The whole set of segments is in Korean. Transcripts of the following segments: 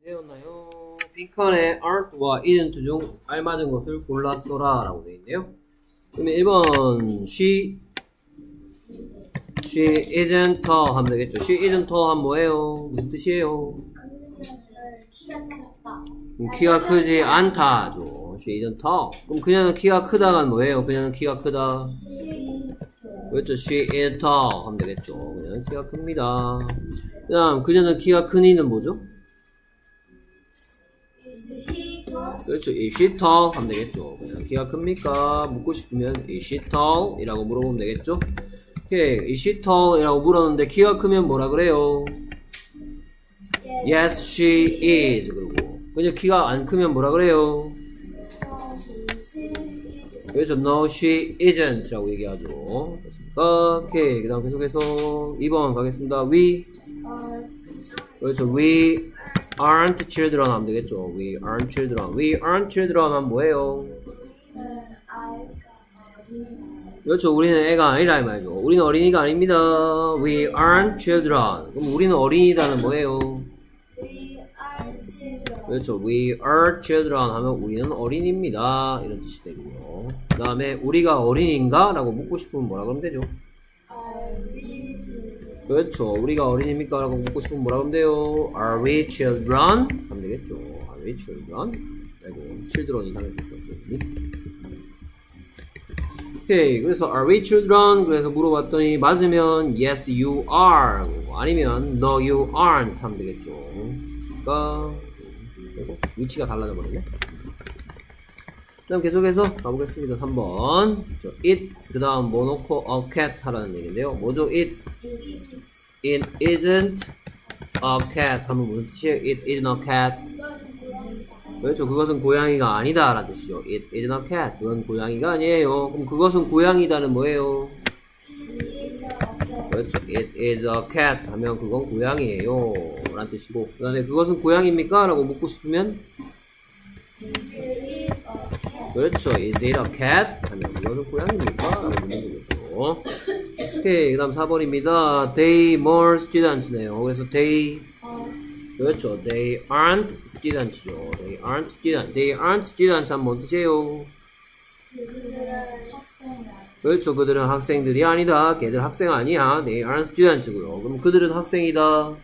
되었나요? 빈칸에 aren't와 isn't 중 알맞은 것을 골라써라 라고 되어 있네요. 그러면 1번 she isn't 하면 되겠죠. she isn't 하면 뭐예요? 무슨 뜻이에요? 키가 작다. 키가 크지 않다죠. she isn't. 그럼 그녀는 키가 크다가 뭐예요? 그녀는 키가 크다. 그렇죠. she is tall 하면 되겠죠. 그녀는 키가 큽니다. 그 다음 그녀는 키가 큰 이는 뭐죠? 그렇죠. is she tall 하면 되겠죠. 그냥 키가 큽니까? 묻고 싶으면 is she tall? 이라고 물어보면 되겠죠. 오케이. is she tall? 이라고 물었는데 키가 크면 뭐라 그래요? yes she is. 그리고 그냥 키가 안 크면 뭐라 그래요? 그렇죠. no she isn't 라고 얘기하죠. 됐습니까? 오케이. 그 다음 계속해서 2번 가겠습니다. 그렇죠. we aren't children 하면 되겠죠. We aren't children. We aren't children 하면 뭐예요? 그렇죠. 우리는 애가 아니라 이 말이죠. 우리는 어린이가 아닙니다. We aren't children. 그럼 우리는 어린이다는 뭐예요? 그렇죠. We are children 하면 우리는 어린이입니다. 이런 뜻이 되고요. 그 다음에 우리가 어린이인가? 라고 묻고 싶으면 뭐라 그러면 되죠? 그렇죠. 우리가 어린이입니까? 라고 묻고 싶으면 뭐라 그러면 돼요? Are we children? 하면 되겠죠. Are we children? 아이고, children 이상해서 썼어요. 오케이. 그래서 Are we children? 그래서 물어봤더니 맞으면 Yes you are 아니면 No you aren't 하면 되겠죠. 그러니까 위치가 달라져 버렸네. 그다음 계속해서 가보겠습니다. 3번 it 그 다음 뭐 놓고 a cat 하라는 얘기인데요. 뭐죠? it isn't a cat 하면 무슨 뜻이에요? it isn't a cat. 그렇죠. 그것은 고양이가 아니다 라는 뜻이죠. it isn't a cat. 그건 고양이가 아니에요. 그럼 그것은 고양이다는 뭐예요? 그렇죠. it is a cat 하면 그건 고양이에요 라는 뜻이고, 그 다음에 그것은 고양이입니까? 라고 묻고 싶으면 그렇죠. is it a cat? 하면 그것은 고양이입니까? 라고 묻는 거겠죠. 오케이. 그 다음 4번입니다. they more students네요. 그래서 they 그렇죠. they aren't students죠. they aren't students. they aren't students 하면 뭔 뜻이에요? 그렇죠. 그들은 학생들이 아니다. 걔들 학생 아니야. They aren't students고요. 그럼 그들은 학생이다.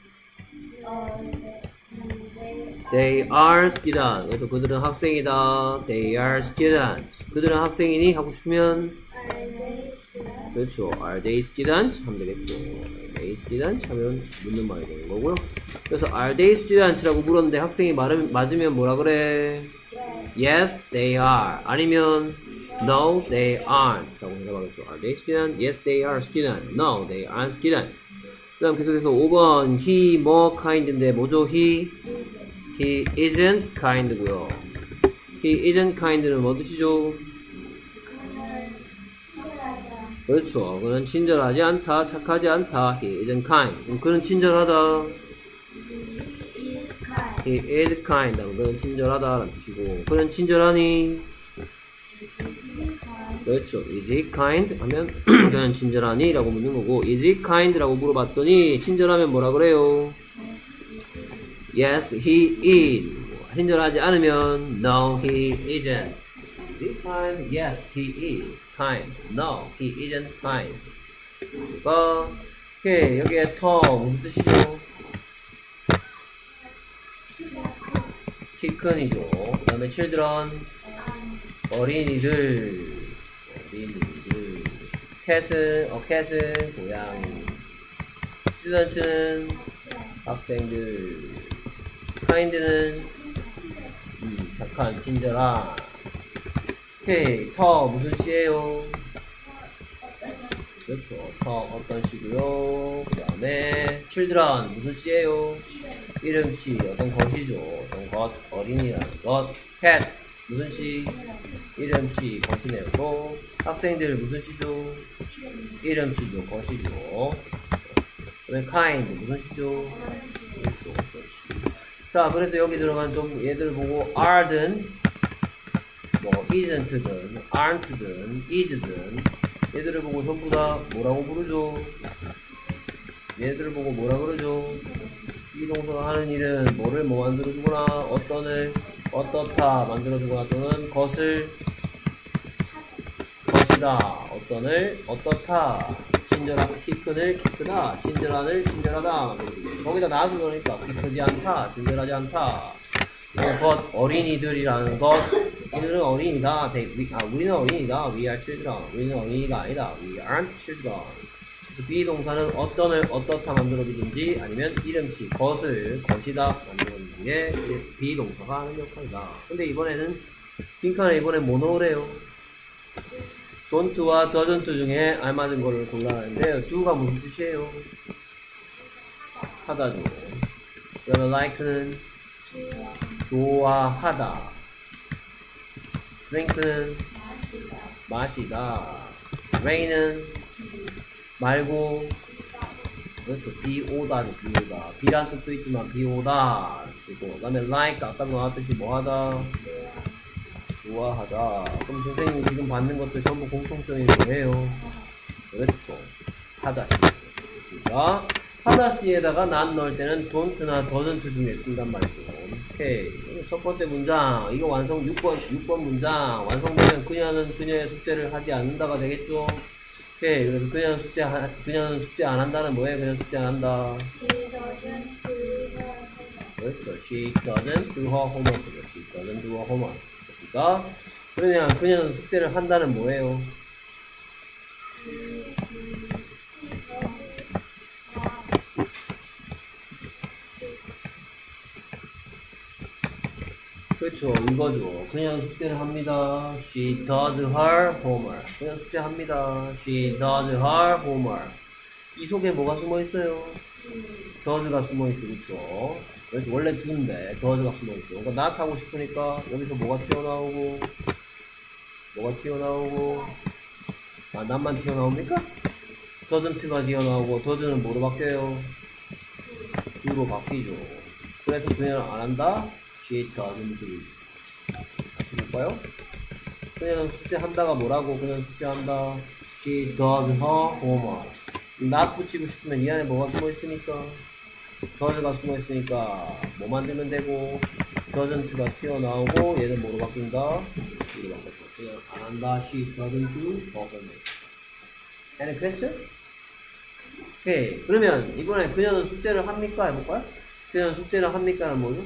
They are students. 그렇죠. 그들은 학생이다. They are students. 그들은 학생이니? 하고 싶으면 그렇죠. Are they students? 하면 되겠죠. Are they students? 하면 묻는 말이 되는 거고요. 그래서 Are they students라고 물었는데 학생이 맞으면 뭐라 그래? Yes, they are. 아니면 No, they aren't. 라고 해석하겠죠. Are they student? Yes, they are student. No, they aren't student. 그 다음 계속해서 5번 he more kind인데 뭐죠? he isn't kind고요. he isn't kind는 뭐 뜻이죠? 그렇죠. 그는 친절하지 않다, 착하지 않다. he isn't kind. 그럼 그는 친절하다. he is kind. 그는 친절하다 라는 뜻이고, 그는 친절하니? 그렇죠. Is he kind? 하면 그는 친절하니? 라고 묻는 거고, Is he kind? 라고 물어봤더니 친절하면 뭐라 그래요? Yes, he is. 친절하지 않으면 No, he isn't. Is he kind? Yes, he is kind. No, he isn't kind. 그러니까 오케이. 여기에 터 무슨 뜻이죠? 키 큰이죠. 그 다음에 children 어린이들 cat은 고양이, students는 학생들, kind는 착한, 친절한. 오케이. 터 무슨 시예요? 그렇죠. 터 어떤 시고요. 그 다음에 children 무슨 시예요? 이름시 어떤 것이죠. 어떤 것, 어린이라는 것. cat 무슨 시? 이름시, 것이네요. 또 학생들 무슨 시죠? 이름시죠, 것이죠. 그다음에 kind 무슨 시죠? 그렇죠, 것이. 자, 그래서 여기 들어간 좀 얘들 보고 are든 뭐 isn't든 aren't든 is든 얘들을 보고 전부 다 뭐라고 부르죠? 얘들을 보고 뭐라 그러죠? 비동사가 하는 일은 뭐를 뭐 만들어주거나 어떤을 어떻다 만들어주거나 또는 것을 것이다 어떤을 어떻다 친절한 키큰을 키크다 친절한을 친절하다 만들어주고 거기다 나도 그러니까 키크지 않다 친절하지 않다 것 어린이들이라는 것 우리는 어린이다 우리는 어린이다 we are children 우리는 어린이가 아니다 we aren't children 그래서 비동사는 어떤을 어떻다 만들어주든지 아니면 이름식 것을 것이다 만들어주는 게 비동사가 하는 역할이다 근데 이번에는 핑크는 이번에 뭐 넣으래요? don't와 doesn't 중에 알맞은 거를 골라내는데 do가 무슨 뜻이에요? 하다죠 그러면 like는 좋아하다 drink는 마시다 rain은 말고 그렇죠 비 오다죠 비 오다 비란 뜻도 있지만 비 오다 그리고 그 다음에 like 아까 나왔듯이 뭐 하다 좋아하다 그럼 선생님이 지금 받는 것들 전부 공통점이 뭐예요? 그렇죠 하다시 그러니까 하다시에다가 not 넣을 때는 don't나 doesn't 중에 쓴단 말이죠 오케이 첫 번째 문장 이거 완성 6번 문장 완성되면 그녀는 그녀의 숙제를 하지 않는다가 되겠죠 오케이 그래서 그녀는 숙제 안 한다는 뭐예요? 그녀는 숙제 안 한다 그렇죠 she doesn't do her homework she doesn't do her homework 됐습니까? 그러면 그녀는 숙제를 한다는 뭐예요? 그렇죠 이거죠 그녀는 숙제를 합니다 she does her homework 그녀는 숙제합니다 she does her homework 이 속에 뭐가 숨어있어요? does가 숨어있죠 그렇죠 그래서 원래 do인데 does가 숨어있죠 그러니까 not 하고 싶으니까 여기서 뭐가 튀어나오고 아 not만 튀어나옵니까? doesn't가 튀어나오고 does는 뭐로 바뀌어요? do로 바뀌죠 그래서 그녀는 안 한다 she doesn't do 다시 볼까요? 그녀는 숙제한다가 뭐라고? 그녀는 숙제한다 she does her homework not 붙이고 싶으면 이 안에 뭐가 숨어있으니까 does가 숨어있으니까 뭐 만들면 되고 doesn't가 튀어나오고 얘는 뭐로 바뀐다? do로 바뀌었다 그냥 안 한다 she doesn't do her homework Any question? 오케이 그러면 이번에 그녀는 숙제를 합니까? 해볼까요? 그녀는 숙제를 합니까는 뭐죠?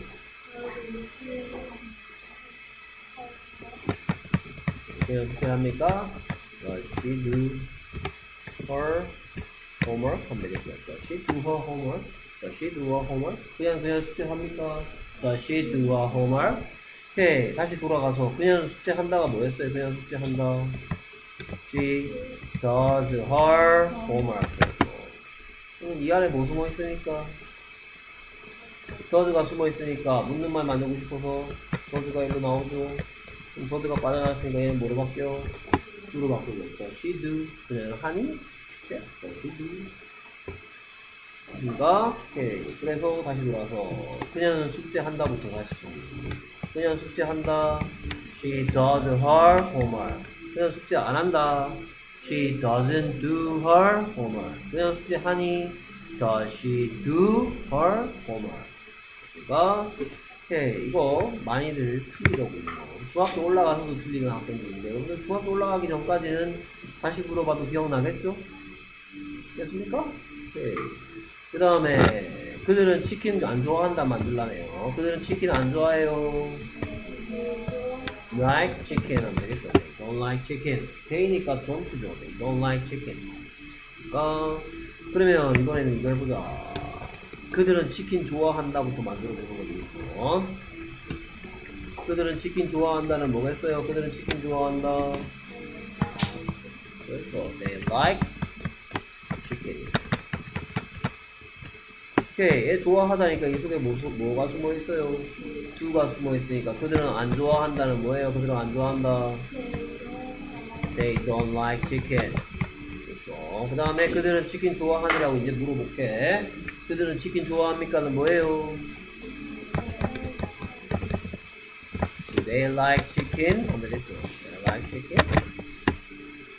그녀는 숙제를 합니까? Does she do her homework? 하면 되겠죠. Does she do her homework? Does she do her homework? 그녀는 숙제를 합니까? Does she do her homework? 오케이 다시 돌아가서 그녀는 숙제한다가 뭐였어요? 그녀는 숙제한다 She does her homework 그럼 이 안에 뭐 숨어있으니까? does가 숨어있으니까 묻는 말 만들고 싶어서 does가 일로 나오죠 그럼 does가 빠져나왔으니까 얘는 뭐로 바뀌어? do로 바꾸죠 Does she do? 그녀는 하니? 숙제? Does she do? 맞습니까? 오케이 그래서 다시 돌아서 그녀는 숙제한다부터 다시 정리 그녀는 숙제한다 She does her homework 그녀는 숙제 안한다 She doesn't do her homework 그녀는 숙제하니 Does she do her homework 됐습니까? 오케이 이거 많이들 틀리려고 있는 거 중학교 올라가서도 틀리는 학생도 있는데 여러분들 중학교 올라가기 전까지는 다시 물어봐도 기억나겠죠? 됐습니까? 오케이 그 다음에 그들은 치킨 안 좋아한다 만들라네요 그들은 치킨 안 좋아해요 like chicken 하면 되겠죠 don't like chicken they니까 don't죠 they don't like chicken 그러면 이번에는 이거 해보자 그들은 치킨 좋아한다부터 만들어보는 거죠 그들은 치킨 좋아한다는 뭐겠어요? 그들은 치킨 좋아한다 그렇죠 they like chicken 오케이 얘 좋아하다니까 이 속에 뭐가 숨어있어요? do가 숨어있으니까 그들은 안 좋아한다는 뭐예요? 그들은 안 좋아한다 they don't like chicken 그렇죠 그 다음에 그들은 치킨 좋아하느라고 이제 물어볼게 그들은 치킨 좋아합니까는 뭐예요? Do they like chicken? 하면 되겠죠 they like chicken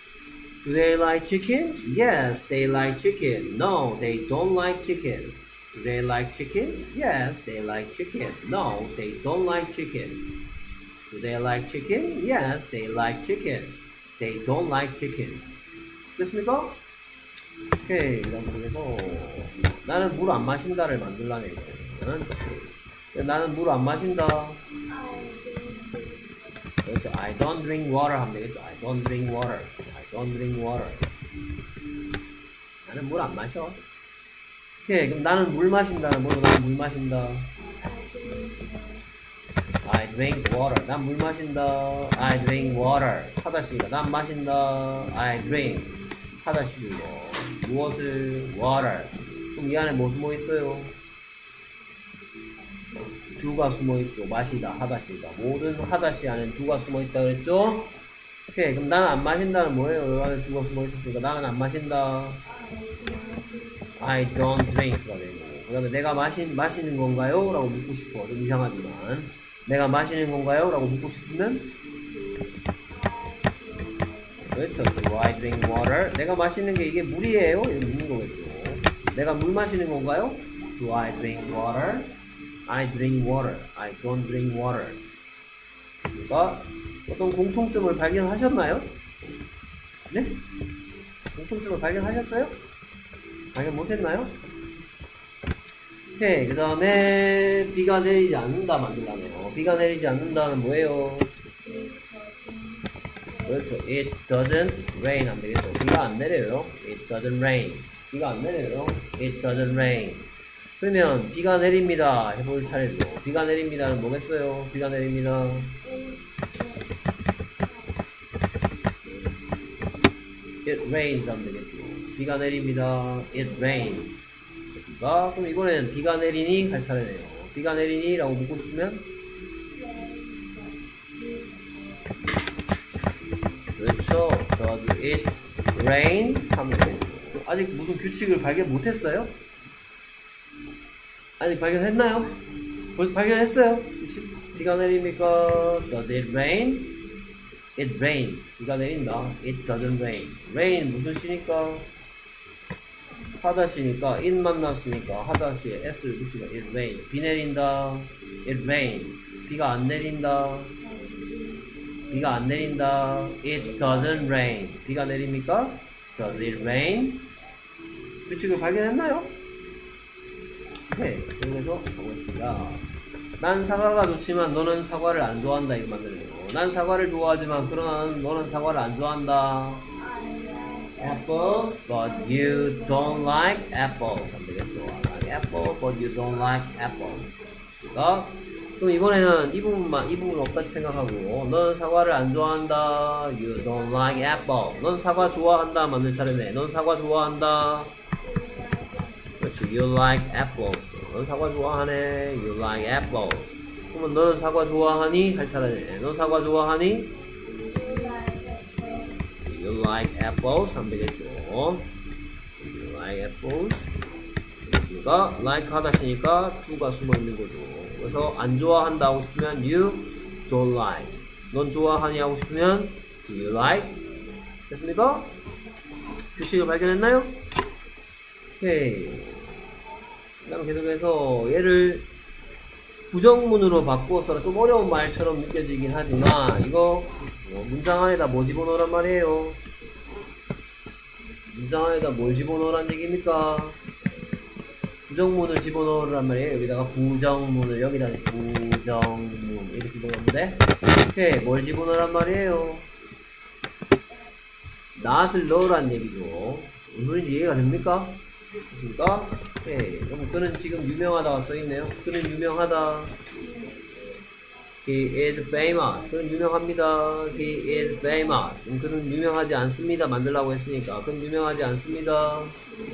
Do they like chicken? Yes, they like chicken. No, they don't like chicken. Do they like chicken? Yes, they like chicken. No, they don't like chicken. Do they like chicken? Yes, they like chicken. They don't like chicken. 됐습니까? 오케이. 그래서 나는 물 안 마신다를 만들라네. 나는 물 안 마신다. 그렇죠. I don't drink water 하면 되겠죠. I don't drink water. I don't drink water. 나는 물 안 마셔. 오케이. 그럼 나는 물 마신다는 뭐로 나는 물 마신다. I drink water. 난 물 마신다. I drink water. 하다시기다. 난 마신다. I drink. 하다시기고. 무엇을? water. 그럼 이 안에 뭐 숨어 있어요? do가 숨어 있죠. 마시다. 하다시다. 모든 하다시 안에 do가 숨어 있다 그랬죠? 오케이. 그럼 나는 안 마신다는 뭐예요? 여기 안에 do가 숨어 있었으니까 나는 안 마신다. I don't drink가 되는 거고. 그 다음에 내가 마시는 건가요? 라고 묻고 싶어. 좀 이상하지만. 내가 마시는 건가요? 라고 묻고 싶으면 그렇죠. Do I drink water? 내가 마시는 게 이게 물이에요? 이렇게 묻는 거겠죠. 내가 물 마시는 건가요? Do I drink water? I drink water. I don't drink water. 그러니까 어떤 공통점을 발견하셨나요? 네? 공통점을 발견하셨어요? 발견 못했나요? 오케이. 그 다음에 비가 내리지 않는다 만들라네요. 비가 내리지 않는다는 뭐예요? 그렇죠. It doesn't rain 하면 되겠죠. 비가 안 내려요. It doesn't rain. 비가 안 내려요. It doesn't rain. 그러면 비가 내립니다 해볼 차례죠. 비가 내립니다는 뭐겠어요? 비가 내립니다. It rains 하면 되겠죠. 비가 내립니다. It rains. 됐습니까? 그럼 이번에는 비가 내리니 할 차례네요. 비가 내리니 라고 묻고 싶으면 그렇죠. Does it rain? 하면 되겠죠. 아직 무슨 규칙을 발견 못했어요? 아직 발견했나요? 벌써 발견했어요? 규칙? 비가 내립니까? Does it rain? It rains. 비가 내린다. It doesn't rain. rain 무슨 시니까? 하다시니까 it 만났으니까 하다시에 s를 붙이면 it rains. 비 내린다. It rains. 비가 안 내린다. 비가 안 내린다. It doesn't rain. 비가 내립니까? Does it rain? 규칙을 발견했나요? 네, 그래서 보겠습니다. 난 사과가 좋지만 너는 사과를 안 좋아한다 이거 만들어요. 난 사과를 좋아하지만 그러나 너는 사과를 안 좋아한다. Apples, but you don't like apples. 하면 되겠죠. I like apple, but you don't like apples. 그러니까 그럼 이번에는 이 부분 없다 생각하고 너는 사과를 안 좋아한다. You don't like apple. 넌 사과 좋아한다 만들 차례네. 넌 사과 좋아한다. 그렇지. You like apples. 넌 사과 좋아하네. You like apples. 그러면 너는 사과 좋아하니? 할 차례네. 넌 사과 좋아하니? You like apples. 하면 되겠죠. You like apples. 그러니까 like 하다시니까 to가 숨어 있는 거죠. 그래서 안 좋아한다 하고 싶으면 you don't like. 넌 좋아하니 하고 싶으면 do you like. 됐습니까? 규칙을 발견했나요? 오케이. 그 다음 계속해서 얘를 부정문으로 바꾸어서 좀 어려운 말처럼 느껴지긴 하지만 이거 문장 안에다 뭐 집어넣으란 말이에요? 문장 안에다 뭘 집어넣으란 얘기입니까? 부정문을 집어넣으란 말이에요. 여기다가 부정문을 여기다 부정문 이렇게 집어넣는데 오케이. 뭘 집어넣으란 말이에요? not을 넣으란 얘기죠. 무슨 소리인지 이해가 됩니까? 됐습니까? 오케이. 그럼 그는 지금 유명하다가 써있네요. 그는 유명하다. He is famous. 그는 유명합니다. He is famous. 그럼 그는 유명하지 않습니다. 만들라고 했으니까. 그는 유명하지 않습니다.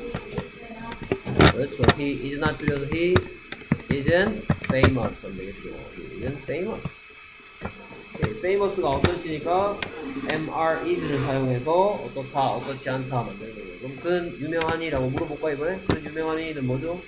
그렇죠. He is not 줄여서 he isn't famous. 하면 되겠죠. He isn't famous. 오케이. famous가 어떤 시니까 MR is를 사용해서 어떻다, 어떻지 않다 만드는 거예요. 그럼 그는 유명하니라고 물어볼까 이번에? 그는 유명하니는 뭐죠?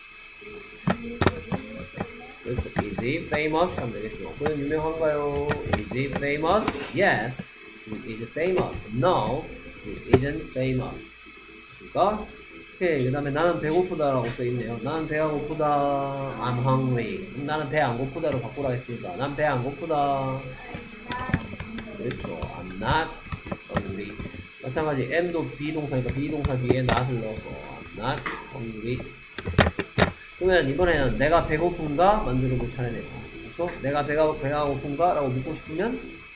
그렇죠. Is he famous? 하면 되겠죠. 그는 유명한가요? Is he famous? Yes, he is famous. No, he isn't famous. 됐습니까? 오케이. 그 다음에 나는 배고프다라고 써있네요. 나는 배가 고프다. I'm hungry. 나는 배 안 고프다로 바꾸라 했으니까. 난 배 안 고프다. 그렇죠. I'm not hungry. 마찬가지 am도 비동사니까 비동사 뒤에 not을 넣어서 I'm not hungry. 그러면 이번에는 내가 배고픈가 만들어 볼 차례네요. 그래서 내가 배가 고픈가? 라고 묻고 싶으면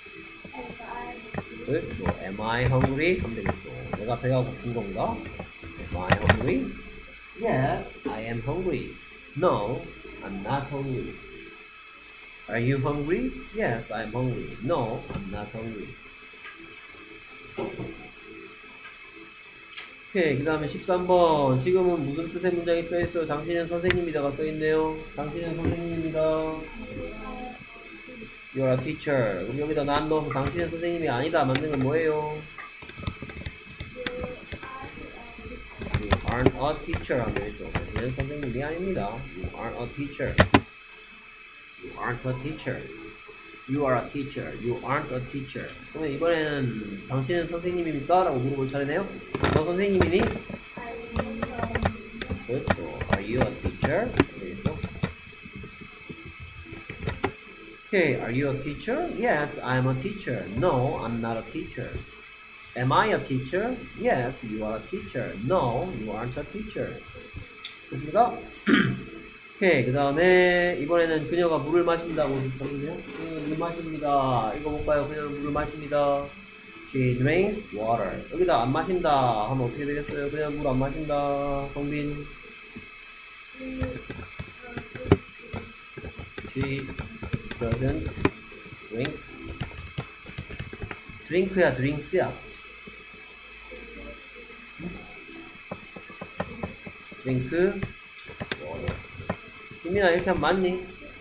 그렇죠. Am I hungry? 하면 되겠죠. 내가 배가 고픈 건가? Am I hungry? Yes, I am hungry. No, I'm not hungry. Are you hungry? Yes, I'm hungry. No, I'm not hungry. 오케이, 그 다음에 13번. 지금은 무슨 뜻의 문장이 써있어요? 당신은 선생님이다가 써있네요. 당신은 선생님입니다. You're a teacher. 우리 여기다 난 넣어서 당신은 선생님이 아니다 만든 건 뭐예요? You aren't a teacher 하면 되겠죠. 당신은 선생님이 아닙니다. You aren't a teacher. You aren't a teacher. You are a teacher. You aren't a teacher. 그러면 이번에는 당신은 선생님입니까? 라고 물어볼 차례네요. 너 선생님이니? 그렇죠. Are you a teacher? 되겠죠. Okay, are you a teacher? Yes, I'm a teacher. No, I'm not a teacher. Am I a teacher? Yes, you are a teacher. No, you aren't a teacher. 됐습니까? 오케이, 그 다음에 이번에는 그녀가 물을 마신다고 했거든요. 그녀는 물 마십니다. 이거 볼까요? 그녀는 물을 마십니다. She drinks water. 여기다 안 마신다 하면 어떻게 되겠어요? 그냥 물 안 마신다. 성빈. She doesn't drink. drink야 drinks야? drink water. 지민아 이렇게 하면 맞니?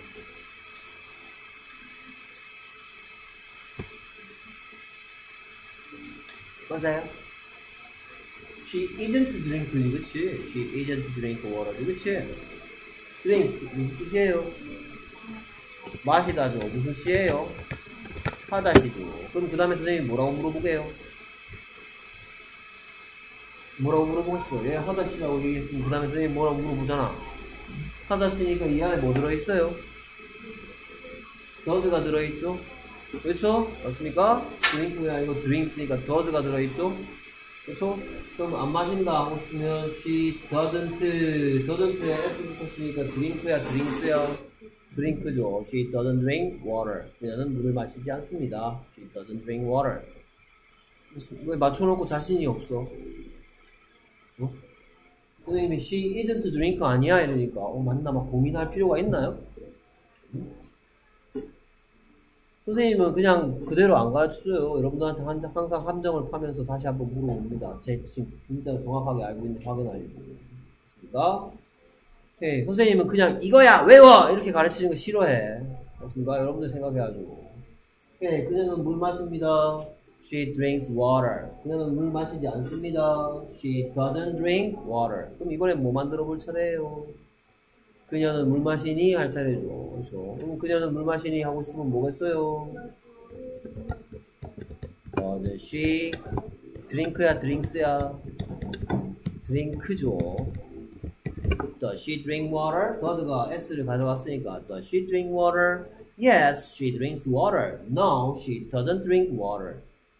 맞아요? She isn't drinking, 그치? She isn't drink water, 그치? drink 무슨 뜻이에요? 마시다죠. 무슨 시예요? 하다시죠. 그럼 그 다음에 선생님이 뭐라고 물어보게요? 뭐라고 물어보겠어? 얘 하다시라고 얘기했으면 그 다음에 선생님이 뭐라고 물어보잖아. 하다시니까 이 안에 뭐 들어있어요? does가 들어있죠? 그렇죠? 맞습니까? drink야 이거 drinks니까 does가 들어있죠? 그렇죠? 그럼 안 마신다 하고 싶으면 she doesn't에 s 붙었으니까 drink야 drinks야? drink죠. She doesn't drink water. 그녀는 물을 마시지 않습니다. She doesn't drink water. 왜 맞춰놓고 자신이 없어? 어? 선생님이 she isn't drink 아니야 이러니까 맞나 막 고민할 필요가 있나요? 선생님은 그냥 그대로 안 가르쳐줘요. 여러분들한테 항상 함정을 파면서 다시 한번 물어봅니다. 제 지금 진짜 정확하게 알고 있는지 확인하려고. 맞습니까? 오케이. 선생님은 그냥 이거야 외워 이렇게 가르치는 거 싫어해. 맞습니까? 여러분들 생각해가지고. 오케이. 그녀는 물 마십니다. She drinks water. 그녀는 물 마시지 않습니다. She doesn't drink water. 그럼 이번엔 뭐 만들어 볼 차례예요? 그녀는 물 마시니 할 차례죠. 그렇죠? 그럼 그녀는 물 마시니 하고 싶으면 뭐겠어요? Does she drink야 drinks야? drink죠. Does she drink water? does가 s를 가져갔으니까 Does she drink water? Yes, she drinks water. No, she doesn't drink water.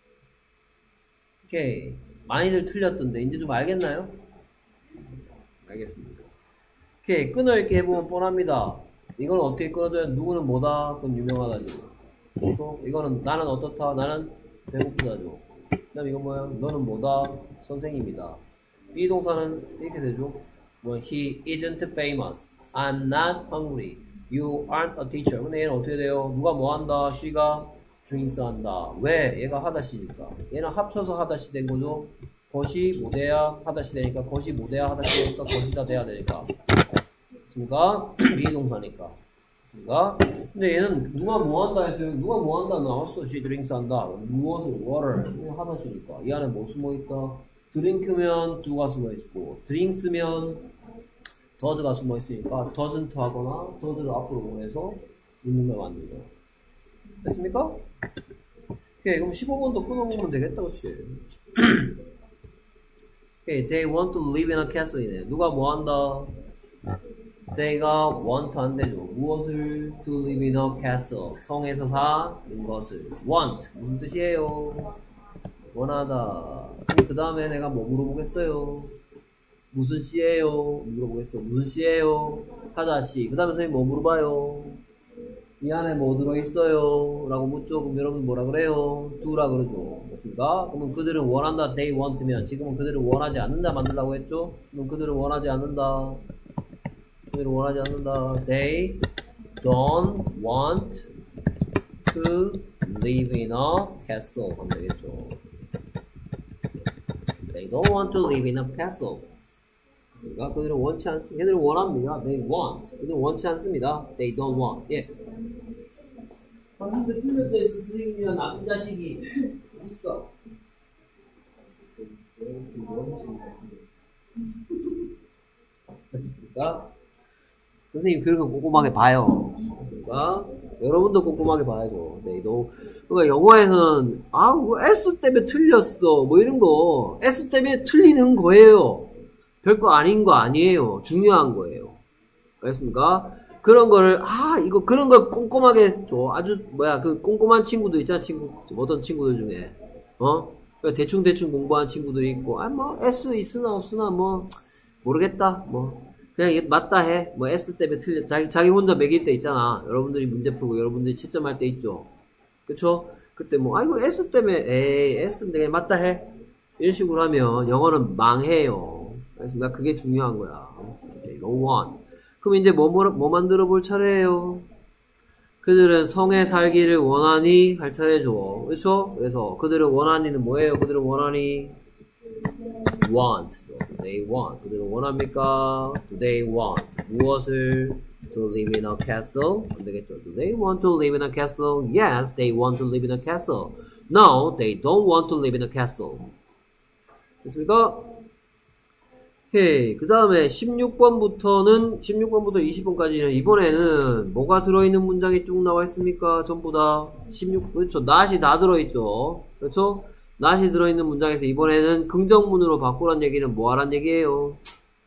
오케이. 많이들 틀렸던데 이제 좀 알겠나요? 알겠습니다. 오케이. 끊어읽기 해보면 뻔합니다. 이건 어떻게 끊어져요? 누구는 뭐다? 그건 유명하다죠. 그래서 이거는 나는 어떻다? 나는 배고프다죠. 그 다음 이건 뭐야? 너는 뭐다? 선생님이다. 비동사는 이렇게 되죠. 뭐 he isn't famous. I'm not hungry. You aren't a teacher. 근데 얘는 어떻게 돼요? 누가 뭐 한다? she가 drinks 한다. 왜? 얘가 하다시니까. 얘는 합쳐서 하다시 된 거죠. 것이 뭐 돼야 하다시 되니까, 것이 뭐 돼야 하다시 되니까, 것이다 돼야 되니까. 맞습니까? 비동사니까. 맞습니까? 근데 얘는 누가 뭐 한다 했어요. 누가 뭐 한다 나왔어. she drinks 한다. 무엇을? water. 하다시니까. 이 안에 뭐 숨어 있다? drink면 do가 숨어 있고, drinks면 does가 숨어 있으니까 doesn't 하거나 does를 앞으로 보내서 있는 걸 만들죠. 됐습니까? 오케이, 그럼 15번도 끊어보면 되겠다, 그치? Okay, they want to live in a castle이네. 누가 뭐 한다? they가 want 한대죠. 무엇을 to live in a castle. 성에서 사는 것을. want. 무슨 뜻이에요? 원하다. 그 다음에 내가 뭐 물어보겠어요? 무슨 시예요? 물어보겠죠. 무슨 시예요? 하다시. 그 다음에 선생님 뭐 물어봐요? 이 안에 뭐 들어있어요? 라고 묻죠. 그럼 여러분 뭐라 그래요? do라 그러죠. 맞습니까? 그러면 그들은 원한다. they want면 지금은 그들은 원하지 않는다 만들라고 했죠. 그럼 그들은 원하지 않는다. 그들은 원하지 않는다. They don't want to live in a castle. 하면 되겠죠. They don't want to live in a castle. 맞습니까? 그들은 원치 않습니다. 걔들은 원합니다. They want. 그들은 원치 않습니다. They don't want. 예. 방금 틀렸다 했어, 선생님이랑 나쁜 자식이. 있어. 맞습니까? 선생님 그런 거 꼼꼼하게 봐요. 그러니까 여러분도 꼼꼼하게 봐야죠. 네, 그러니까 영어에서는 뭐 S 때문에 틀렸어 뭐 이런 거 S 때문에 틀리는 거예요. 별거 아닌 거 아니에요. 중요한 거예요. 알겠습니까? 그런 거를 이거 그런 걸 꼼꼼하게 줘. 아주 그 꼼꼼한 친구들 있잖아. 어떤 친구들 중에 대충 공부한 친구들이 있고 뭐 S 있으나 없으나 뭐 모르겠다 뭐 그냥 맞다 해. 뭐 S 때문에 틀려. 자기 혼자 매길 때 있잖아. 여러분들이 문제 풀고 여러분들이 채점할 때 있죠. 그쵸? 그때 뭐 이거 S 때문에 S인데 그냥 맞다 해. 이런 식으로 하면 영어는 망해요. 알겠습니까? 그게 중요한 거야. Okay, no one. 그럼 이제 뭐 만들어 볼 차례예요. 그들은 성에 살기를 원하니 할 차례죠. 그렇죠? 그래서 그들은 원하니는 뭐예요? 그들은 원하니 want. They want. 그들은 원합니까? Do they want? 무엇을? To live in a castle? 안 되겠죠. Do they want to live in a castle? Yes, they want to live in a castle. No, they don't want to live in a castle. 됐습니까? 오케이. 그 다음에 16번부터 20번까지는 이번에는 뭐가 들어있는 문장이 쭉 나와 있습니까? 전부 다 그렇죠. not이 다 들어있죠. 그렇죠? not이 들어있는 문장에서 이번에는 긍정문으로 바꾸란 얘기는 뭐 하란 얘기예요?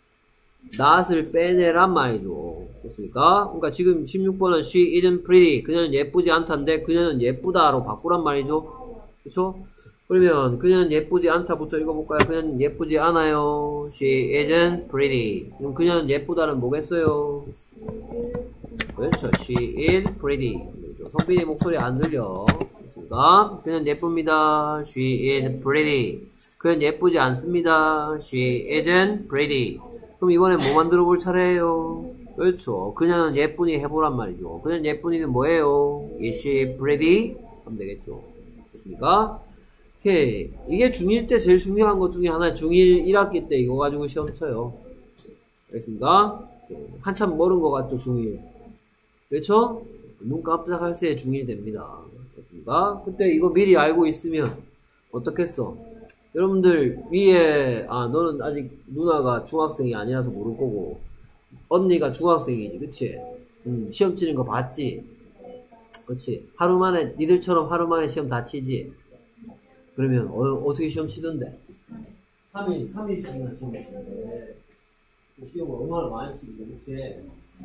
not을 빼내란 말이죠. 됐습니까? 그러니까 지금 16번은 she isn't pretty. 그녀는 예쁘지 않다인데 그녀는 예쁘다로 바꾸란 말이죠. 그렇죠? 그러면 그녀는 예쁘지 않다부터 읽어볼까요? 그녀는 예쁘지 않아요. She isn't pretty. 그럼 그녀는 예쁘다는 뭐겠어요? 그렇죠. She is pretty. 성빈이 목소리 안 들려. 그렇습니다. 그녀는 예쁩니다. She is pretty. 그녀는 예쁘지 않습니다. She isn't pretty. 그럼 이번엔 뭐 만들어 볼 차례예요? 그렇죠. 그녀는 예쁜이 해보란 말이죠. 그녀는 예쁜이는 뭐예요? Is she pretty? 하면 되겠죠. 됐습니까? 오케이. 이게 중1 때 제일 중요한 것 중에 하나, 중1 1학기 때 이거 가지고 시험 쳐요. 알겠습니까? 한참 멀은 것 같죠, 중1. 그렇죠? 눈 깜짝할 새에 중1 됩니다. 알겠습니까? 그때 이거 미리 알고 있으면 어떻겠어? 여러분들 위에 너는 아직 누나가 중학생이 아니라서 모를 거고 언니가 중학생이지, 그치? 시험 치는 거 봤지? 그치? 하루 만에 니들처럼 하루 만에 시험 다 치지? 그러면 어떻게 시험 치던데? 3일씩이나 시험 치는데 시험을 얼마나 많이 치는데, 그치?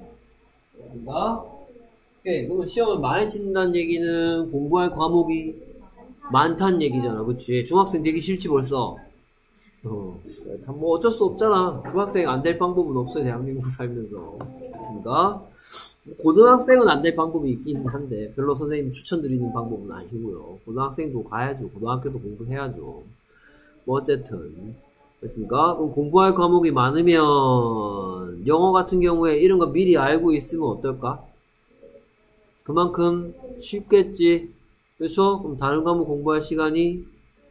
그렇습니까? 오케이. 그러면 시험을 많이 친다는 얘기는 공부할 과목이 많다는 얘기잖아, 그치? 중학생 되기 싫지 벌써. 뭐 어쩔 수 없잖아. 중학생 안 될 방법은 없어요, 대한민국 살면서. 그러니까 고등학생은 안 될 방법이 있긴 한데 별로 선생님 추천드리는 방법은 아니고요. 고등학생도 가야죠. 고등학교도 공부해야죠. 뭐 어쨌든 그렇습니까? 그럼 공부할 과목이 많으면 영어 같은 경우에 이런 거 미리 알고 있으면 어떨까? 그만큼 쉽겠지. 그렇죠? 그럼 다른 과목 공부할 시간이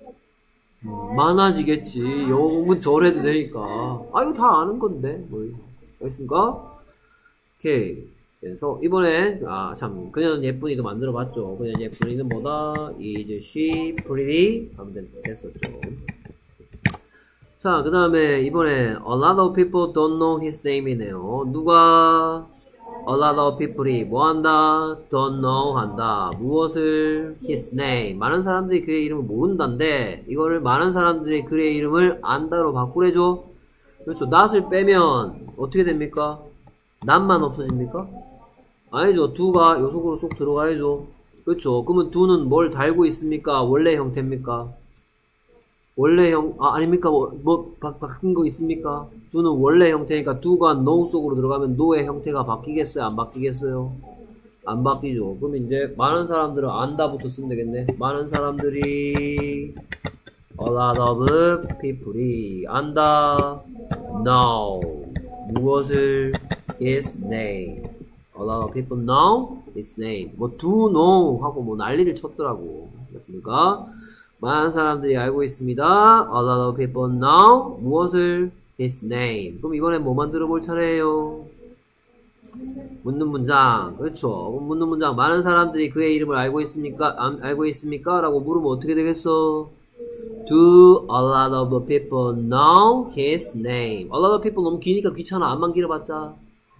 많아지겠지. 영어 공부는 덜 해도 되니까. 이거 다 아는 건데. 뭐. 알겠습니까? 오케이. 그래서 이번에 그녀는 예쁜이도 만들어 봤죠. 그녀는 예쁜이는 뭐다? is she pretty? 하면 됐었죠. 자, 그 다음에 이번에 a lot of people don't know his name이네요. 누가 A lot of people이 뭐 한다? Don't know 한다. 무엇을? His name. 많은 사람들이 그의 이름을 모른다는데 이거를 많은 사람들이 그의 이름을 안다로 바꾸래줘. 그렇죠. not을 빼면 어떻게 됩니까? not만 없어집니까? 아니죠. do가 요 속으로 쏙 들어가야죠. 그렇죠. 그러면 do는 뭘 달고 있습니까? 원래 형태입니까? 원래 아닙니까? 바뀐 거 있습니까? do는 원래 형태니까 do가 no 속으로 들어가면 no의 형태가 바뀌겠어요? 안 바뀌겠어요? 안 바뀌죠. 그럼 이제 많은 사람들은 안다부터 쓰면 되겠네. 많은 사람들이 a lot of people이 안다. know 무엇을? his name. A lot of people know his name. 뭐 do know 하고 뭐 난리를 쳤더라고. 됐습니까? 많은 사람들이 알고 있습니다. A lot of people know 무엇을? his name. 그럼 이번엔 뭐 만들어 볼 차례예요? 묻는 문장. 그렇죠. 묻는 문장. 많은 사람들이 그의 이름을 알고 있습니까? 알고 있습니까? 라고 물으면 어떻게 되겠어? Do a lot of people know his name? A lot of people 너무 기니까 귀찮아. 안만 길어봤자.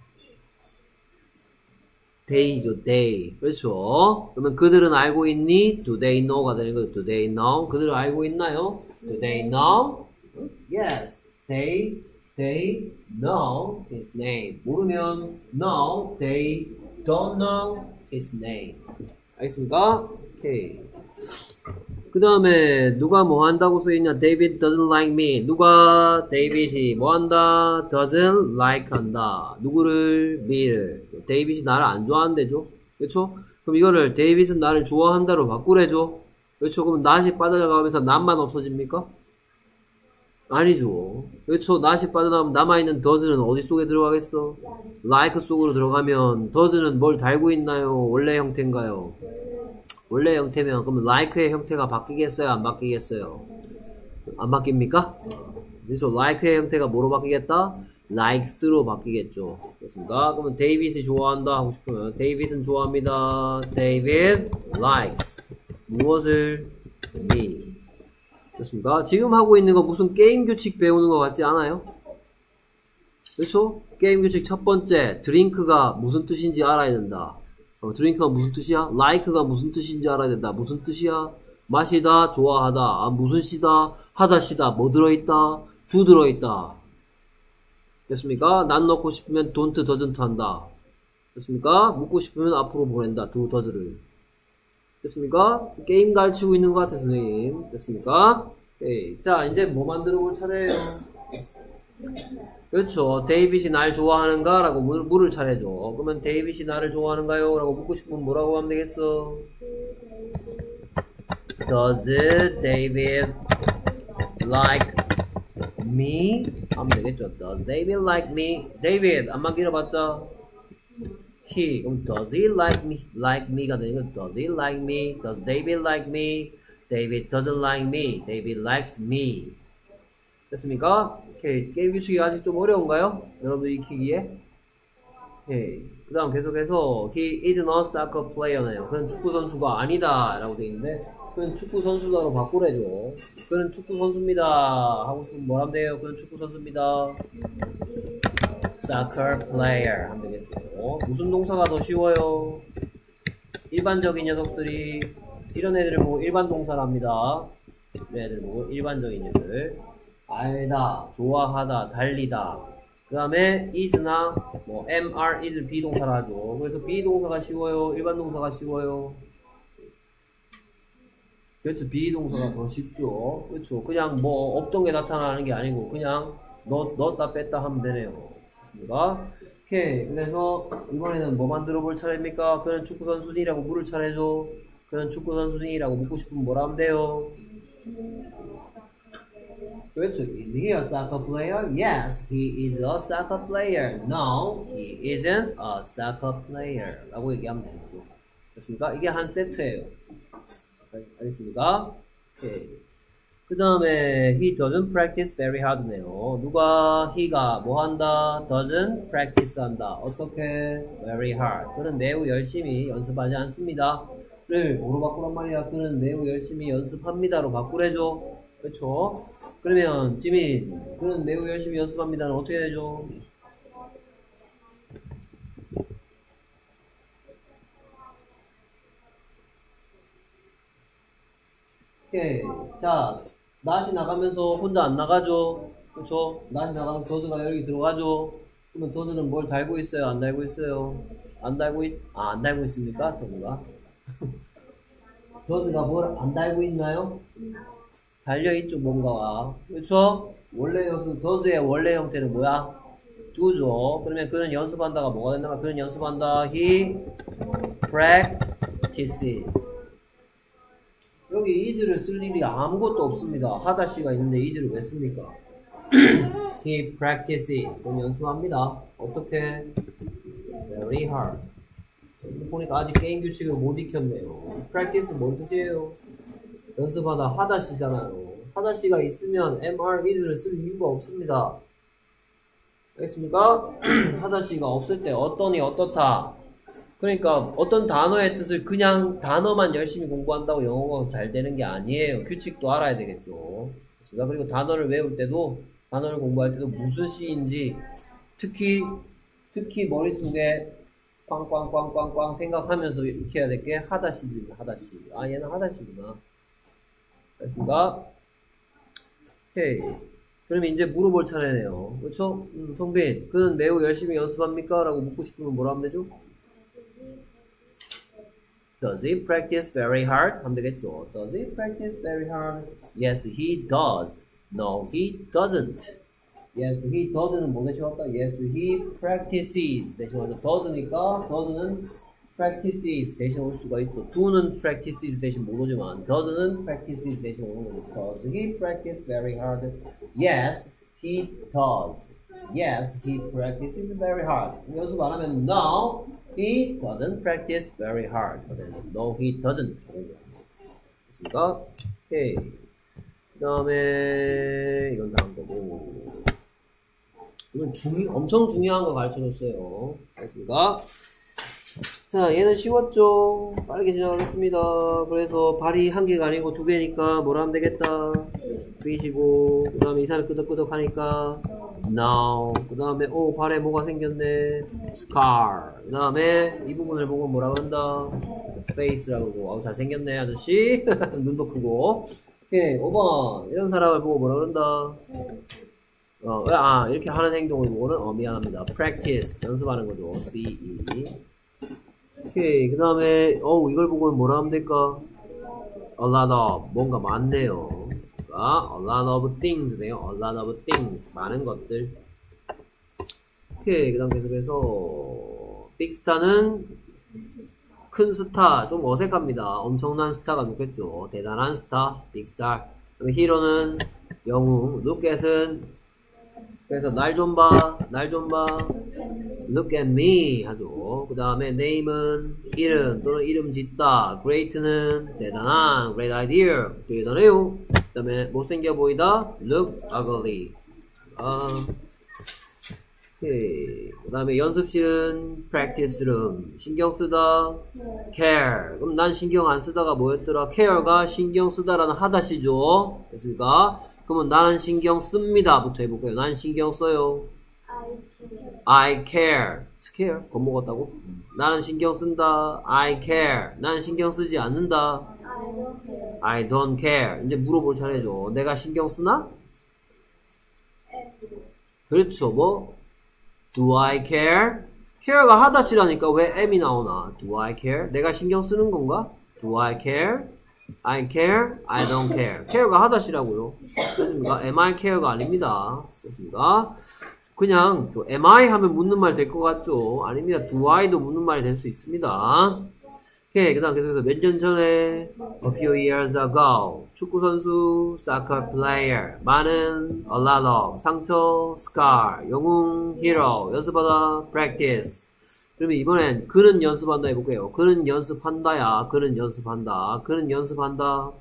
they죠, they. 그렇죠. 그러면 그들은 알고 있니? Do they know가 되는 거죠. Do they know? 그들은 알고 있나요? Do they know? Yes. They know his name. 모르면 no, they don't know his name. 알겠습니까? 오케이. 그 다음에 누가 뭐 한다고 써있냐? David doesn't like me. 누가 데이빗이 뭐 한다? Doesn't like 한다. 누구를? me를. 데이빗이 나를 안 좋아한대죠. 그렇죠? 그럼 이거를 데이빗은 나를 좋아한다로 바꾸래죠. 그렇죠? 그럼 not이 빠져나가면서 not만 없어집니까? 아니죠. 그렇죠? not이 빠져나가면 남아있는 does는 어디 속에 들어가겠어? like 속으로 들어가면 does는 뭘 달고 있나요? 원래 형태인가요? 원래 형태면 그러면 like의 형태가 바뀌겠어요? 안 바뀌겠어요? 안 바뀝니까? 그래서 like의 형태가 뭐로 바뀌겠다? likes로 바뀌겠죠. 됐습니까? 그러면 데이빗이 좋아한다 하고 싶으면 데이빗은 좋아합니다. David likes 무엇을? me. 됐습니까? 지금 하고 있는 거 무슨 게임 규칙 배우는 것 같지 않아요? 그렇죠? 게임 규칙 첫 번째 drink가 무슨 뜻인지 알아야 된다. 드링크가 무슨 뜻이야? like가 무슨 뜻인지 알아야 된다. 무슨 뜻이야? 마시다, 좋아하다. 아, 무슨 시다? 하다, 시다. 뭐 들어있다? do 들어있다. 됐습니까? 난 넣고 싶으면 don't, doesn't 한다. 됐습니까? 묻고 싶으면 앞으로 보낸다. do, does를. 됐습니까? 게임 가르치고 있는 것 같아, 선생님. 됐습니까? 오케이. 자, 이제 뭐 만들어 볼 차례예요? 그렇죠. 데이빗이 날 좋아하는가? 라고 물을 차례죠. 그러면 데이빗이 나를 좋아하는가요? 라고 묻고 싶으면 뭐라고 하면 되겠어? Does David like me? 하면 되겠죠. Does David like me? David 안만 길어봤자 he. 그럼 does he like me가 되니까 does he like me? Does David like me? David doesn't like me. David likes me. 됐습니까? 오케이. 게임 규칙이 아직 좀 어려운가요? 여러분들 익히기에? 오케이. 그 다음 계속해서 he is not a soccer player네요. 그는 축구 선수가 아니다 라고 되어 있는데 그는 축구 선수다로 바꾸래죠. 그는 축구 선수입니다 하고 싶으면 뭐 하면 돼요? 그는 축구 선수입니다. soccer player 하면 되겠죠. 무슨 동사가 더 쉬워요? 일반적인 녀석들이 이런 애들을 보고 일반 동사를 합니다. 이런 애들 보고 일반적인 애들 알다, 좋아하다, 달리다. 그 다음에 is나 뭐 mr, is 비동사를 하죠. 그래서 비동사가 쉬워요? 일반 동사가 쉬워요? 그렇죠. 비동사가 더 쉽죠. 그렇죠. 그냥 뭐 없던 게 나타나는 게 아니고 그냥 넣었다 뺐다 하면 되네요. 맞습니까? 오케이. 그래서 이번에는 뭐 만들어 볼 차례입니까? 그는 축구 선수니라고 물을 차례죠. 그는 축구 선수니라고 묻고 싶으면 뭐라 하면 돼요? 그렇죠. Is he a soccer player? Yes, he is a soccer player. No, he isn't a soccer player. 라고 얘기하면 되죠. 됐습니까? 이게 한 세트예요. 알겠습니까? 오케이. 그 다음에 he doesn't practice very hard네요. 누가 he가 뭐 한다? doesn't practice 한다. 어떻게? very hard. 그는 매우 열심히 연습하지 않습니다. 를 뭐로 바꾸란 말이야? 그는 매우 열심히 연습합니다로 바꾸래죠. 그렇죠? 그러면 지민, 그는 매우 열심히 연습합니다는 어떻게 되죠? 오케이. 자, 낫이 나가면서 혼자 안 나가죠? 그쵸? 낫이 나가면 더즈가 여기 들어가죠? 그러면 더즈는 뭘 달고 있어요? 안 달고 있어요? 안 달고 있습니까? 더즈가? 더즈가 뭘 안 달고 있나요? 달려있죠, 뭔가가. 그쵸? 원래 더즈의 원래 형태는 뭐야? do죠. 그러면 그는 연습한다가 뭐가 된다가 그는 연습한다. He practices. 여기 is를 쓸 일이 아무것도 없습니다. 하다시가 있는데 is를 왜 씁니까? He practices. 그는 연습합니다. 어떻게? Very hard. 보니까 아직 게임 규칙을 못 익혔네요. practice 뭔 뜻이에요? 연습하다 하다시잖아요. 하다시가 있으면 MR is를 쓸 이유가 없습니다. 알겠습니까? 하다시가 없을 때 어떠니 어떻다. 그러니까 어떤 단어의 뜻을 그냥 단어만 열심히 공부한다고 영어가 잘 되는 게 아니에요. 규칙도 알아야 되겠죠. 그렇습니다. 그리고 단어를 외울 때도 단어를 공부할 때도 무슨 시인지 특히 머릿속에 꽝꽝꽝꽝꽝 생각하면서 익혀야 될 게 하다시입니다. 하다시. 아 얘는 하다시구나. 알겠습니까? 오케이. 그럼 이제 물어볼 차례네요. 그렇죠? 성빈, 그는 매우 열심히 연습합니까? 라고 묻고 싶으면 뭐라 하면 되죠? Does he practice very hard? 하면 되겠죠. Does he practice very hard? Yes, he does. No, he doesn't. Yes, he doesn't 뭐 대신할까? Yes, he practices 대신하죠. does니까 does는 practices 대신 올 수가 있죠. do는 practices 대신 못 오지만 does는 practices 대신 오는 거죠. Does he practice very hard? Yes, he does. Yes, he practices very hard. 연습 안 하면 no, he doesn't practice very hard. No, he doesn't. 됐습니까? 오케이. 그 다음에 이건 다음 거고. 이건 엄청 중요한 거 가르쳐줬어요. 알겠습니까? 자, 얘는 쉬웠죠? 빠르게 지나가겠습니다. 그래서 발이 한 개가 아니고 두 개니까 뭐라 하면 되겠다? Fish이고, 그 다음에 이사를 끄덕끄덕 하니까 now, 그 다음에 발에 뭐가 생겼네? scar. 그 다음에 이 부분을 보고 뭐라 그런다? face라고 하고, 잘생겼네 아저씨. 눈도 크고. 오케이, 5번 이런 사람을 보고 뭐라 그런다? 이렇게 하는 행동을 보고는 미안합니다. practice 연습하는 거죠. CE. 오케이. 그 다음에 이걸 보고는 뭐라 하면 될까? a lot of 뭔가 많네요. 그러니까 a lot of things네요. a lot of things 많은 것들. 오케이. 그 다음 계속해서 big star는 큰 스타. 좀 어색합니다. 엄청난 스타가 좋겠죠. 대단한 스타. big star. 그다음에 hero는 영웅. look at은 그래서 날 좀 봐. Look at me 하죠. 그 다음에 name은 이름 또는 이름 짓다. great는 대단한. great idea. 대단해요. 그 다음에 못생겨 보이다. look ugly. 오케이. 그 다음에 연습실은 practice room. 신경 쓰다. care. 그럼 난 신경 안 쓰다가 뭐였더라? care가 신경 쓰다라는 하다시죠. 됐습니까? 그러면 나는 신경 씁니다 부터 해볼까요? 난 신경 써요. I care. care? 겁먹었다고? 나는 신경 쓴다. I care. 나는 신경 쓰지 않는다. I don't care. 이제 물어볼 차례죠. 내가 신경 쓰나? 그렇죠. 뭐? Do I care? care가 하다시라니까 왜 M이 나오나? Do I care? 내가 신경 쓰는 건가? Do I care? I care? I don't care. care가 하다시라고요. 됐습니까? am I care가 아닙니다. 됐습니까? 그냥 am I 하면 묻는 말 될 것 같죠? 아닙니다. do I도 묻는 말이 될 수 있습니다. 오케이. 그 다음 계속해서 몇 년 전에 a few years ago 축구선수, soccer player 많은, a lot of 상처, scar 영웅, hero 연습하다, practice. 그러면 이번엔 그는 연습한다 해볼게요. 그는 연습한다야. 그는 연습한다. 그는 연습한다.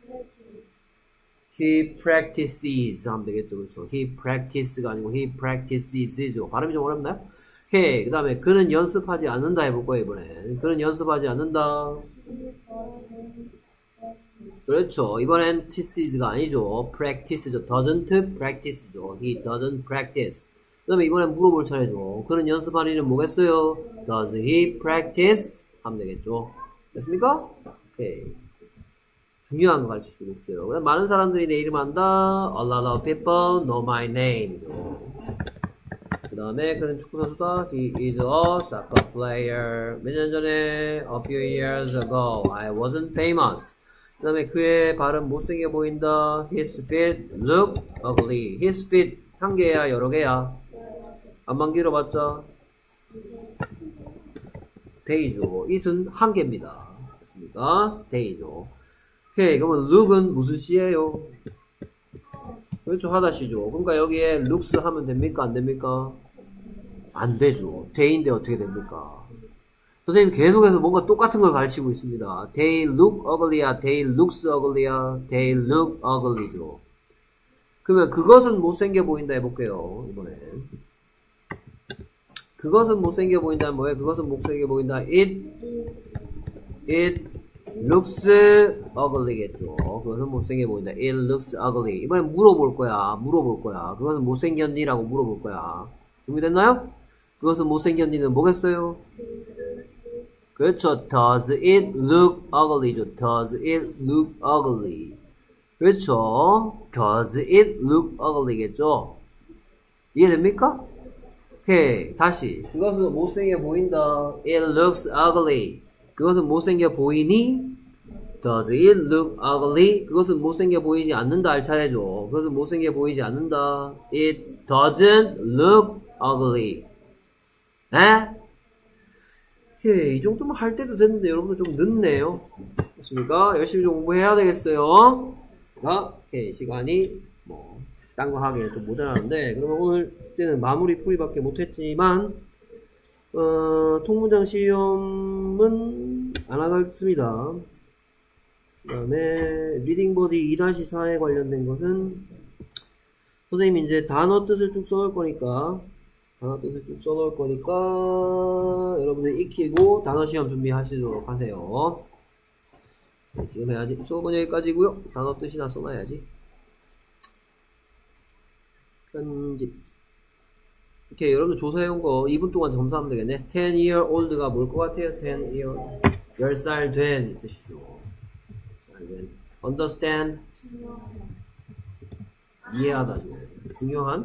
He practices 하면 되겠죠. 그렇죠. He practice가 아니고 he practices죠. 발음이 좀 어렵나요? 오케이. 그 다음에 그는 연습하지 않는다 해볼 거예요. 이번엔 그는 연습하지 않는다. 그렇죠. 이번엔 teaches가 아니죠. practice죠. doesn't practice죠. He doesn't practice. 그 다음에 이번엔 물어볼 차례죠. 그는 연습하는 일은 뭐겠어요? Does he practice? 하면 되겠죠. 됐습니까? 오케이. 중요한 거 가르쳐주고 있어요. 그다음 많은 사람들이 내 이름 안다. A lot of people know my name. 그 다음에 그는 축구 선수다. He is a soccer player. 몇 년 전에 a few years ago I wasn't famous. 그 다음에 그의 발은 못생겨 보인다. His feet look ugly. His feet 한 개야 여러 개야? 안만 길어봤자 데이죠. it은 한 개입니다. 됐습니까? 데이죠. 오케이. 그러면 look은 무슨 시예요? 그렇죠. 하다시죠. 그러니까 여기에 looks 하면 됩니까? 안 됩니까? 안 되죠. day인데 어떻게 됩니까? 선생님 계속해서 뭔가 똑같은 걸 가르치고 있습니다. They look ugly야. They looks ugly야. They look ugly죠. 그러면 그것은 못생겨 보인다 해볼게요. 이번에 그것은 못생겨 보인다는 뭐예요? 그것은 못생겨 보인다. It looks ugly겠죠. 그것은 못생겨 보인다. It looks ugly. 이번엔 물어볼 거야. 그것은 못생겼니? 라고 물어볼 거야. 준비됐나요? 그것은 못생겼니는 뭐겠어요? 그렇죠. Does it look ugly죠. Does it look ugly? 그렇죠. Does it look ugly겠죠. 이해됩니까? 오케이. 다시. 그것은 못생겨 보인다. It looks ugly. 그것은 못생겨 보이니? Does it look ugly? 그것은 못생겨 보이지 않는다 할 차례죠. 그것은 못생겨 보이지 않는다. It doesn't look ugly. 에? 오케이. 이 정도면 할 때도 됐는데 여러분들 좀 늦네요. 됐습니까? 열심히 좀 공부해야 되겠어요. 자, 오케이. 시간이 딴 거 하기에는 좀 모자라는데 그러면 오늘 숙제는 마무리 풀이밖에 못했지만 통문장 시험은 안 하겠습니다. 그 다음에 리딩버디 2-4에 관련된 것은 선생님이 이제 단어 뜻을 쭉 써놓을 거니까 여러분들 익히고 단어 시험 준비하시도록 하세요. 네, 지금 해야지. 수업은 여기까지고요. 단어 뜻이나 써놔야지. 편집. 오케이. 여러분들 조사해온 거 2분 동안 점수하면 되겠네. 10year old가 뭘 것 같아요? 10살 된 이 뜻이죠. 10살 된. understand. 이해하다죠. 중요한.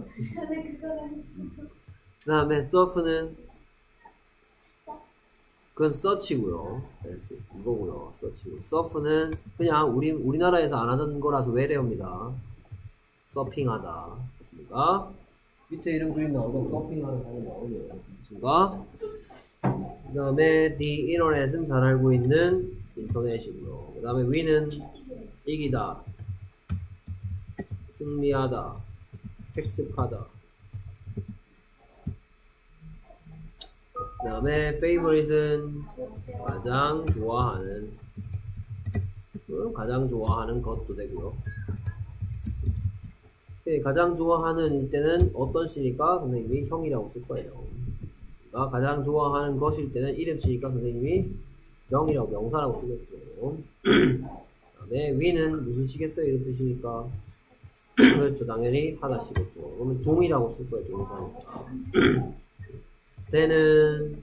그 다음에 surf는 그건 서치고요. 이거고요. 서치고. 서프는 그냥 우리나라에서 안 하는 거라서 외래어입니다. 서핑하다. 됐습니까? 밑에 이름 그림 나오죠. 서핑하는 단어 나오죠. 됐습니까? 그 다음에 the internet은 잘 알고 있는 인터넷이고요. 그 다음에 win은 이기다, 승리하다, 획득하다. 그 다음에 favorite은 가장 좋아하는 것도 되고요. 가장 좋아하는 때는 어떤 시니까 선생님이 형이라고 쓸 거예요. 가장 좋아하는 것일 때는 이름 시니까 선생님이 명이라고 명사라고 쓰겠죠. 그 다음에 위는 무슨 시겠어요? 이런 뜻이니까 그렇죠. 당연히 하다시겠죠. 그러면 동이라고 쓸 거예요. 동사니까. 때는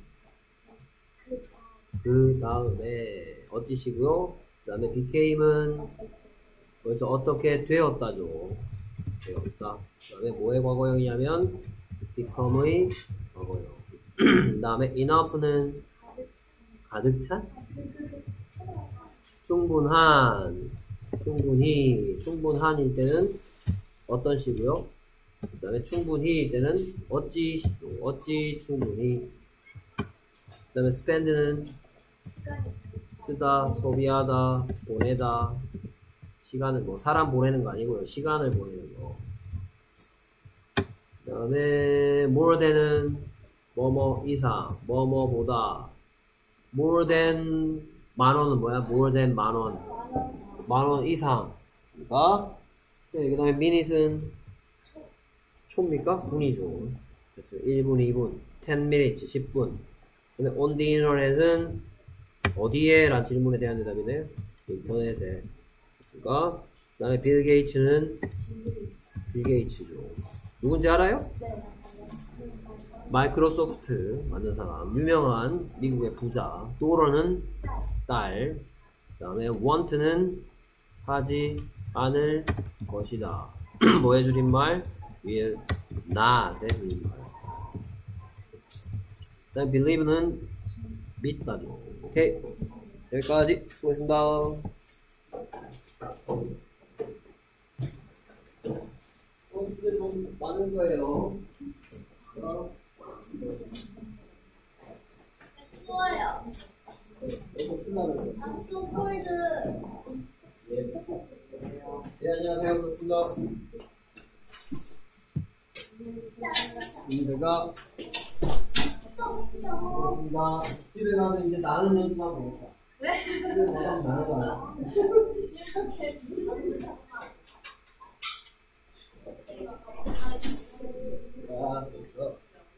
그 다음에 어찌시고요. 그 다음에 became은 그렇죠. 어떻게 되었다죠. 되었다. 그 다음에 뭐의 과거형이냐면 become의 과거형. 그 다음에 enough는 가득 찬? 충분한일 때는 어떤 시고요? 그 다음에 충분히일 때는 어찌 충분히. 그 다음에 spend는 쓰다, 소비하다, 보내다. 시간을 사람 보내는 거 아니고요. 시간을 보내는 거. 그 다음에 more than은 뭐뭐 이상, 뭐뭐보다. more than 만원은 뭐야? more than 만원. 만원 이상. 됐습니까? 네, 그 다음에 minute은 초입니까? 분이죠. 그래서 1분, 2분, 10 minutes, 10분. 그 다음에 on the internet은 어디에? 란 질문에 대한 대답이네요. 인터넷에. 됐습니까? 그 다음에 빌 게이츠는 빌 게이츠죠. 누군지 알아요? 네. 마이크로소프트 만든 사람. 유명한 미국의 부자. 도러는 딸. 그 다음에 want는 하지 않을 것이다. 뭐의 줄임말? will not의 줄임말. 그다음 believe는 믿다죠. 오케이. 여기까지 수고했습니다. 문제 좀 많은 거예요. 추워요. 너무 신나는 거. I'm so cold. 예. 네, 안녕하세요. 반갑습니다. 문제가 나 집에 가서 이제 나는 연습하고 있다. 왜? 집에 가서 나는 거야. 아, 됐어.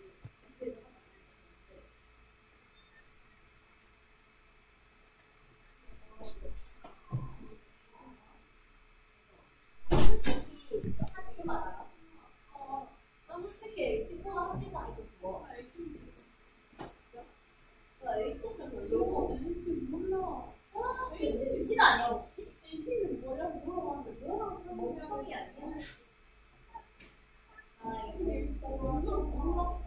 난 솔직히 에이티보다 하지가 이거 좋아. 나 에이티 좀 별로. 에이티 몰라. 이게 눈치가 아니야 혹시? 에이티는 뭐야? 물어봤는데 뭐라고 써? 멍청이 아니야? 아 이게 몰라.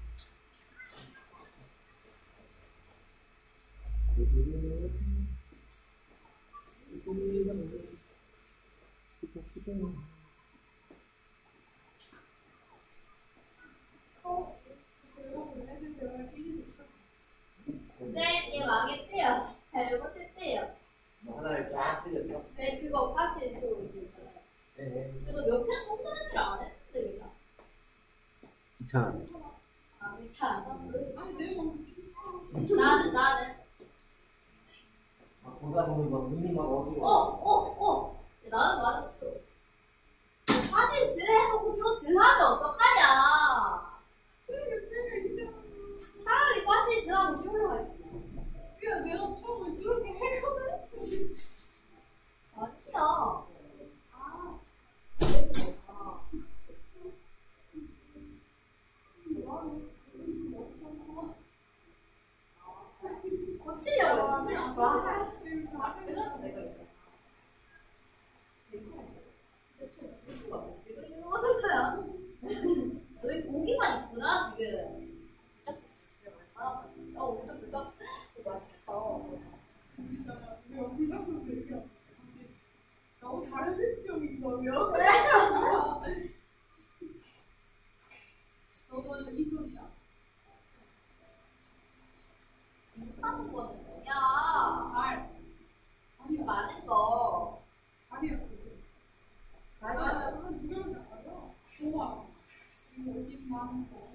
근데 얘 망했대요. 잘못했대요. 하나를 쫙 찢었어. 네 그거 사실 또 네. 그래도 몇편 꼼꼼하게 안 했는데 그냥. 귀찮아. 아 괜찮아. 아니 내가 나는 보다 보면 막 눈이 막 어두워. 나는 맞았어. 사실 지내놓고 이거 지나면 어떡하냐. 차라리 사실 지나고 쉬울러 가야지. 야, 내가 처음에 그렇게 했거든? 아니야. 아. 그랬구나. 고치려고 했어. 와. 그래서 내가 이제. 대체 누가 어떻게 그렇게 하는 거야? 너희 고기만 있구나 지금. 오늘 불닭 맛있겠다. 진짜 내가 불났었어, 이렇게. 너무 잘했지, 형이거든요? 너도 이 소리야. 하는 거는 뭐야? 말 많은 거. 아니야, 그거. 말이야. 그건 중요한 게 아니야. 좋아. 이거 어디서 하는 거.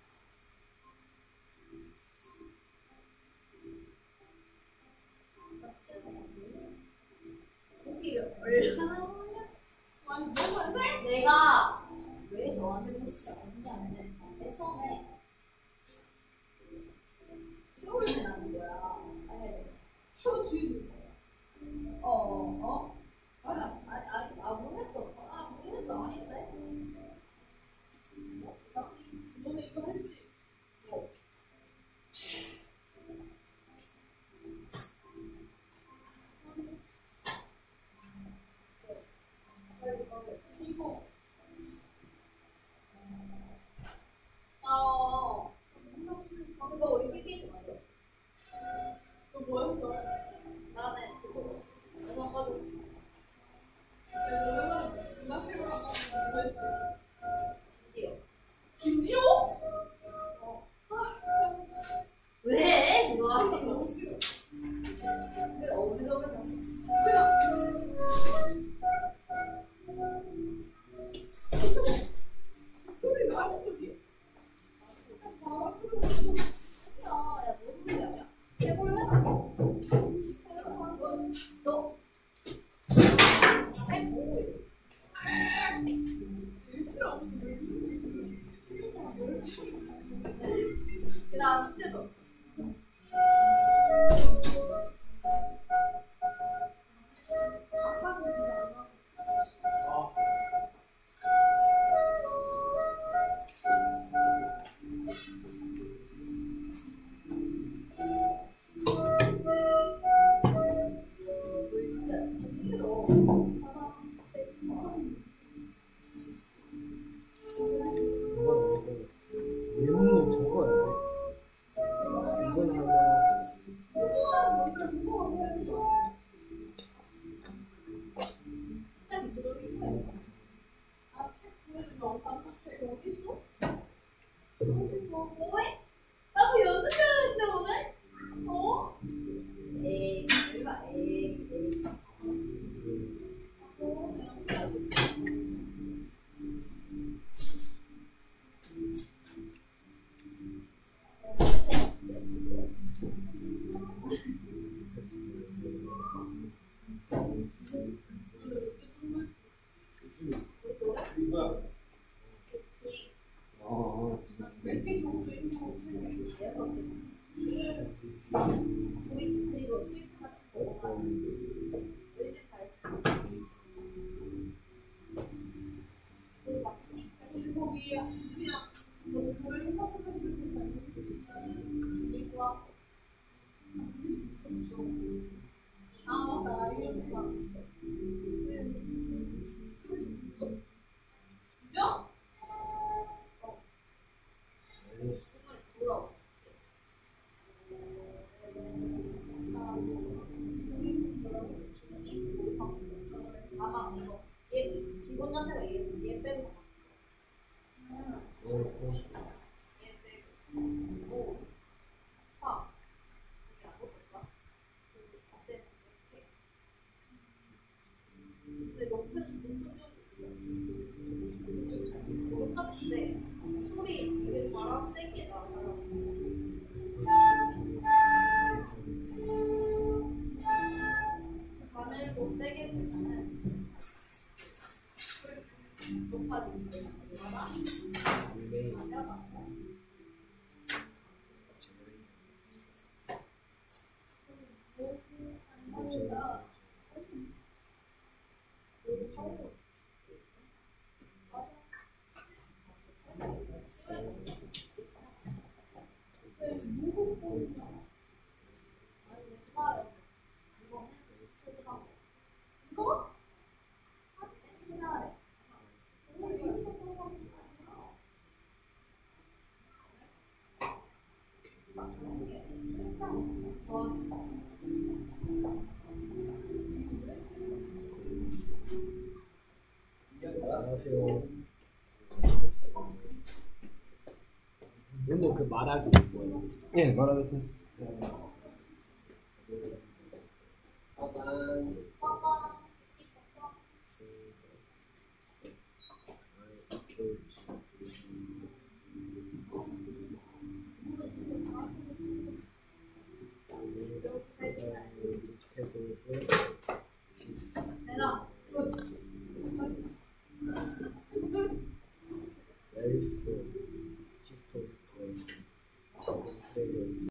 고기를 얼마나 올려? 아니, 너무 안 돼? 내가 왜 너한테 고치라고 했냐면은 내 처음에 트롤을 하는 거야. 아니, 키워주는 거야. 모르겠어. 모르겠어. 아닌데? 너네 이거 했지? 이거. 그거 우리 PPT 만들었어. 너 뭐였어? 나는 내용은 적어야 돼. 이건 하나. 책이 들어있는 거야. 아, 책 보여주면 책 어디 있어? 뭐해? 나도 연습해야 되는데 오늘? 어? 에이, 설마, 에이. 그리고 실수가 싶어. 우리는 다 그리고 막 거기야 그냥 너 그래 행사하고 싶은 거 이거 하고. 아, 맞다. 이렇게 막 있어. 진짜? 정말 돌아와. 아마 이거 얘 기본 자세가 얘 빼고 얘 빼고 오 파 이게 안 볼까? 그때 이렇게 근데 높은 쪽이 있어 똑같은데 소리 되게 바람 세게 나 가늘고 세게 보면은 높아지는 거야. 맞아, 맞아. 이거? 안녕하세요. 오늘 그 말하기 뭐예요? 예, 말하겠습 내가